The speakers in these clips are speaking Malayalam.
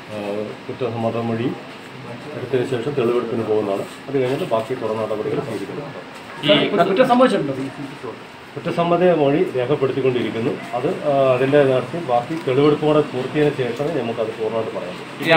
കുറ്റസമ്മതമൊഴി എടുത്തതിന് ശേഷം തെളിവെടുപ്പിന് പോകുന്നതാണ്. അത് കഴിഞ്ഞിട്ട് ബാക്കി തുടർ നടപടികൾ സ്വീകരിക്കും. കുറ്റസമ്മതമൊഴി രേഖപ്പെടുത്തിക്കൊണ്ടിരിക്കുന്നു. അതിൻ്റെ നടത്തി ബാക്കി തെളിവെടുപ്പോടെ പൂർത്തിയതിനു ശേഷമേ നമുക്കത് പൂർണ്ണമായിട്ട് പറയാം.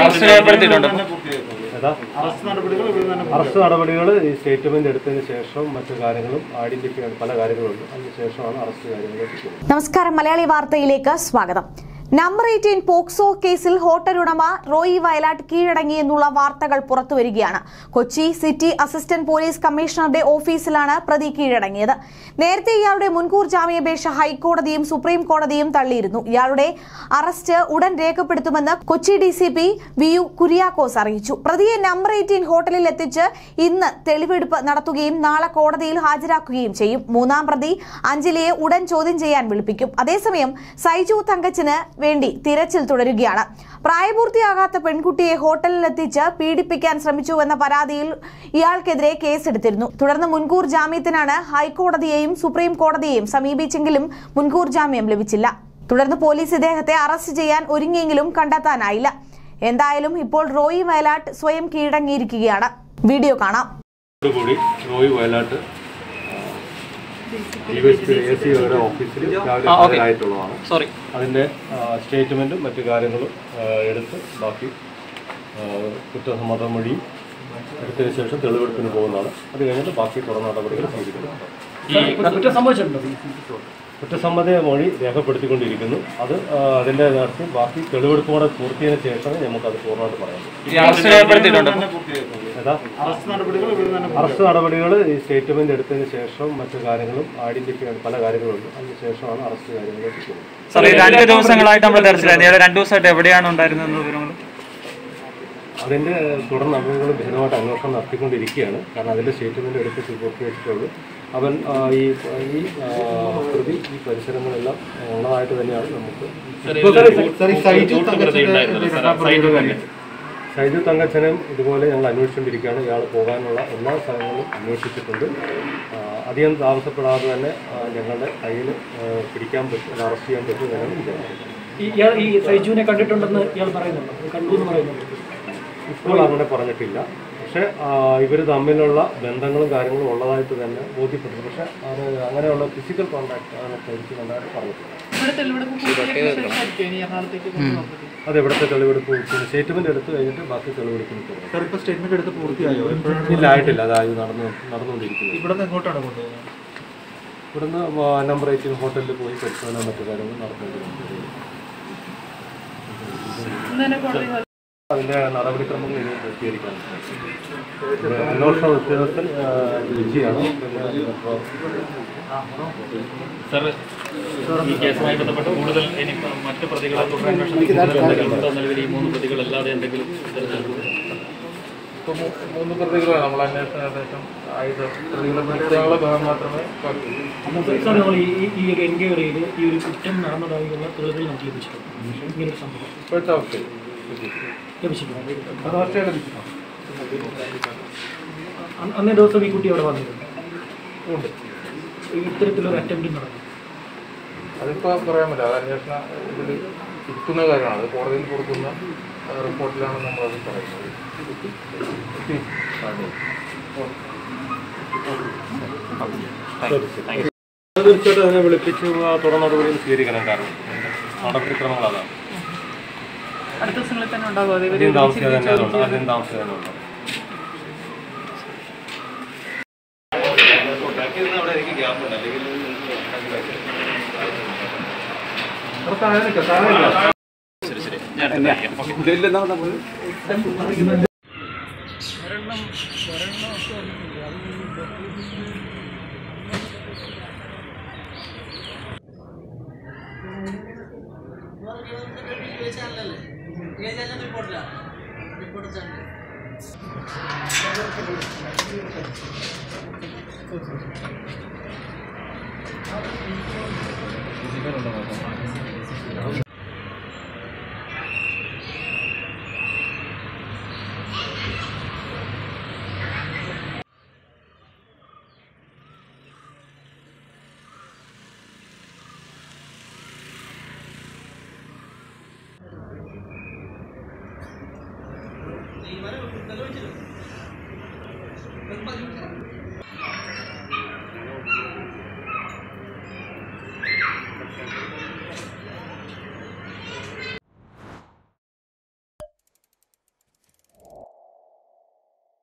അറസ്റ്റ് നടപടികൾ ഈ സ്റ്റേറ്റ്മെന്റ് എടുത്തതിന് ശേഷം മറ്റു കാര്യങ്ങളും ഐഡന്റിഫൈ പല കാര്യങ്ങളുണ്ട്. അതിനുശേഷമാണ് അറസ്റ്റ് കാര്യങ്ങൾ. നമസ്കാരം, മലയാളി വാർത്തയിലേക്ക് സ്വാഗതം. നമ്പർ 18 പോക്സോ കേസിൽ ഹോട്ടൽ ഉടമ റോയി വയലാട്ട് കീഴടങ്ങിയെന്നുള്ള വാർത്തകൾ പുറത്തുവരികയാണ്. കൊച്ചി സിറ്റി അസിസ്റ്റന്റ് പോലീസ് കമ്മീഷണറുടെ ഓഫീസിലാണ് പ്രതി കീഴടങ്ങിയത്. നേരത്തെ ഇയാളുടെ മുൻകൂർ ജാമ്യാപേക്ഷ ഹൈക്കോടതിയും സുപ്രീം കോടതിയും തള്ളിയിരുന്നു. ഇയാളുടെ അറസ്റ്റ് ഉടൻ രേഖപ്പെടുത്തുമെന്ന് കൊച്ചി ഡിസിപി വി.യു. കുര്യാക്കോസ് അറിയിച്ചു. പ്രതിയെ നമ്പർ 18 ഹോട്ടലിൽ എത്തിച്ച് ഇന്ന് തെളിവെടുപ്പ് നടത്തുകയും നാളെ കോടതിയിൽ ഹാജരാക്കുകയും ചെയ്യും. മൂന്നാം പ്രതി അഞ്ജലിയെ ഉടൻ ചോദ്യം ചെയ്യാൻ വിളിപ്പിക്കും. അതേസമയം സൈജു തങ്കച്ചന് വേണ്ടി തിരച്ചിൽ തുടരുകയാണ്. പ്രായപൂർത്തിയാകാത്ത പെൺകുട്ടിയെ ഹോട്ടലിലെത്തിച്ച് പീഡിപ്പിക്കാൻ ശ്രമിച്ചുവെന്ന പരാതിയിൽ ഇയാൾക്കെതിരെ കേസെടുത്തിരുന്നു. തുടർന്ന് മുൻകൂർ ജാമ്യത്തിനാണ് ഹൈക്കോടതിയെയും സുപ്രീം കോടതിയെയും സമീപിച്ചെങ്കിലും മുൻകൂർ ജാമ്യം ലഭിച്ചില്ല. തുടർന്ന് പോലീസ് ഇദ്ദേഹത്തെ അറസ്റ്റ് ചെയ്യാൻ ഒരുങ്ങിയെങ്കിലും കണ്ടെത്താനായില്ല. എന്തായാലും ഇപ്പോൾ റോയി വയലാട്ട് സ്വയം കീഴടങ്ങിയിരിക്കുകയാണ്. വീഡിയോ കാണാം. റോയി വയലാട്ട് ഡിവൈഎസ്പിയുടെ ഓഫീസിൽ ഹാജരായിട്ടുള്ളതാണ്. അതിൻ്റെ സ്റ്റേറ്റ്മെൻറ്റും മറ്റു കാര്യങ്ങളും എടുത്ത് ബാക്കി കുറ്റസമ്മതമൊഴിയും എടുത്തതിന് ശേഷം തെളിവെടുപ്പിന് പോകുന്നതാണ്. അത് കഴിഞ്ഞിട്ട് ബാക്കി തുടർ നടപടികൾ സ്വീകരിക്കും. കുറ്റസമ്മതമൊഴി രേഖപ്പെടുത്തിക്കൊണ്ടിരിക്കുന്നു. അതിൻ്റെ നടത്തി ബാക്കി തെളിവെടുപ്പോടെ പൂർത്തിയതിനു ശേഷമേ നമുക്കത് പൂർണ്ണമായിട്ട് പറയാം. അറസ്റ്റ് നടപടികൾ ഈ സ്റ്റേറ്റ്മെന്റ് എടുത്തതിന് ശേഷം മറ്റു കാര്യങ്ങളും ഐഡന്റിഫൈ പല കാര്യങ്ങളുണ്ട്. അതിനുശേഷമാണ് അറസ്റ്റ് കാര്യങ്ങൾ. 2 ദിവസങ്ങളായിട്ട് നമ്മൾ തെരച്ചിലായിരുന്നു. 2 ദിവസമായിട്ട് എവിടെയാണ് ഉണ്ടായിരുന്നത്? അതിൻ്റെ തുടർ നടപടികൾ വിശദമായിട്ട് അന്വേഷണം നടത്തിക്കൊണ്ടിരിക്കുകയാണ്. കാരണം അതിൻ്റെ സ്റ്റേറ്റ്മെന്റ് എടുത്ത് പൂർത്തിവെച്ചിട്ടുള്ളൂ. അവൻ ഈ പ്രതി ഈ പരിസരങ്ങളെല്ലാം ഉള്ളതായിട്ട് തന്നെയാണ് നമുക്ക്. സൈജു തങ്കച്ചനും ഇതുപോലെ ഞങ്ങൾ അന്വേഷിച്ചുകൊണ്ടിരിക്കുകയാണ്. ഇയാൾ പോകാനുള്ള എല്ലാ സ്ഥലങ്ങളും അന്വേഷിച്ചിട്ടുണ്ട്. അധികം താമസപ്പെടാതെ തന്നെ ഞങ്ങളുടെ കയ്യിൽ പിടിക്കാൻ പറ്റും, അറസ്റ്റ് ചെയ്യാൻ പറ്റും എന്നാണ് വിചാരിക്കുന്നത്. ഈ സൈജുവിനെ കണ്ടിട്ടുണ്ടെന്ന് ഇയാൾ പറയുന്നുണ്ടോ? കണ്ടു എന്ന് പറയുന്നുണ്ട്. ഇപ്പോൾ അങ്ങനെ പറഞ്ഞിട്ടില്ല. പക്ഷേ ഇവർ തമ്മിലുള്ള ബന്ധങ്ങളും കാര്യങ്ങളും ഉള്ളതായിട്ട് തന്നെ ബോധ്യപ്പെട്ടു. പക്ഷെ അത് അങ്ങനെയുള്ള ഫിസിക്കൽ കോൺടാക്ട് അങ്ങനെ എനിക്ക് നന്നായിട്ട് പറഞ്ഞിട്ടില്ല. അത് എവിടുത്തെ തെളിവെടുപ്പ് സ്റ്റേറ്റ്മെന്റ് എടുത്ത് കഴിഞ്ഞിട്ട് ബാക്കി തെളിവെടുപ്പിന് പോകും. സ്റ്റേറ്റ്മെന്റ് എടുത്ത് പൂർത്തിയായോ? ഇല്ല, ആയിട്ടില്ല. അതായത് നടന്നുകൊണ്ടിരിക്കുന്നത്. ഇവിടുന്ന് എങ്ങോട്ടാണ് കൊണ്ടുപോകുന്നത്? ഇവിടുന്ന് നമ്പർ 18 ഹോട്ടലിൽ പോയി പരിശോധന മറ്റു കാര്യങ്ങൾ നടന്നുകൊണ്ടിരിക്കുന്നത്. അതിൻ്റെ നടപടിക്രമങ്ങൾ ഇനി പൂർത്തീകരിക്കാൻ അന്വേഷണ ഉദ്യോഗസ്ഥൻ വിജയാണ്. ഈ കേസുമായി ബന്ധപ്പെട്ട് കൂടുതൽ മറ്റ് പ്രതികളെ നിലവിൽ ഈ 3 പ്രതികളല്ലാതെ എന്തെങ്കിലും ഇപ്പോൾ 3 പ്രതികളാണ് നമ്മൾ അന്വേഷണം ഏകദേശം 5 പ്രതികളെ മാത്രമേ. ഈ ഒരു എൻക്വയറിയിൽ ഈ ഒരു കുറ്റം നടന്നതായുള്ള തെളിവുകൾ നമുക്ക് ലഭിച്ചിട്ടുണ്ട്. ഇങ്ങനൊരു സംഭവം ഇപ്പോഴത്തെ അവസ്ഥയിൽ ലഭിച്ചിട്ടുണ്ട്. അന്നേ ദിവസം ഈ കുട്ടി അവിടെ വന്നിട്ടുണ്ട്. ഇത്തരത്തിലൊരു അറ്റംപ്റ്റ് നടന്നു. അതിപ്പോൾ പറയാൻ പറ്റില്ല. അത് അന്വേഷണ ഇതിൽ ഇരിക്കുന്ന കാര്യമാണ്. അത് കോടതിയിൽ കൊടുക്കുന്ന റിപ്പോർട്ടിലാണ് നമ്മളത് പറയുന്നത്. തീർച്ചയായിട്ടും അതിനെ വിളിപ്പിച്ച് തുടർ നടപടികൾ സ്വീകരിക്കണം. കാരണം നടപടിക്രമങ്ങൾ അതാണ്. അടുത്ത ദിവസങ്ങളിൽ തന്നെ ഉണ്ടാകും. അധികം താമസിക്കാതെ തന്നെ ഉണ്ടാവും.